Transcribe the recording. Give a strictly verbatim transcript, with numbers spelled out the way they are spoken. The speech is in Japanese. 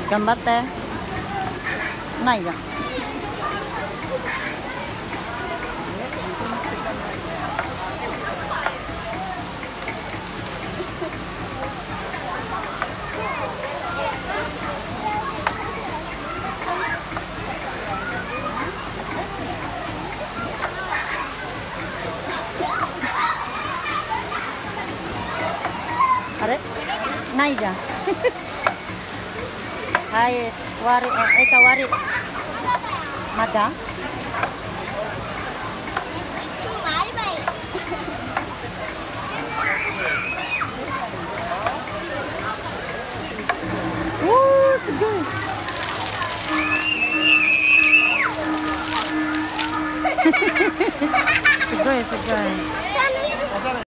頑張って。ないじゃん。あれないじゃん。はい、wari, eh, ikaw wari. Madam? Woo, sige. Sige, sige.